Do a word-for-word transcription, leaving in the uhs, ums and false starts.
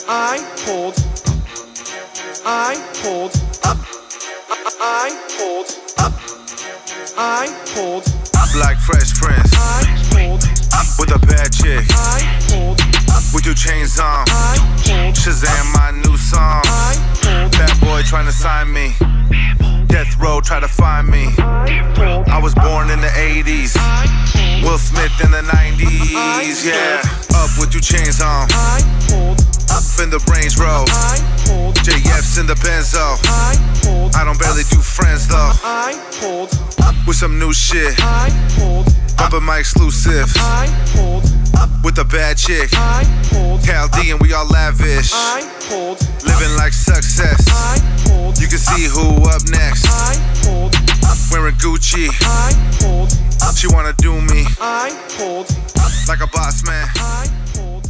I hold, I hold up, I hold up, I hold Black Fresh Prince, I hold with a bad chick, I hold with your chains on. I hold Shazam my new song. I hold Bad boy trying to sign me. Death Row try to find me. I was born in the eighties. Will Smith in the nineties. Yeah, up with two chains on. I hold Up in the Range Road. I hold J F's in the Benzo. I hold I don't barely do friends though. I hold With some new shit. I hold Bumping my exclusives. I hold With a bad chick. I hold Cal D and we all lavish. I hold Living like success. I hold You can see who up next. I hold Wearing Gucci. I hold She wanna do me I hold like a boss man. I hold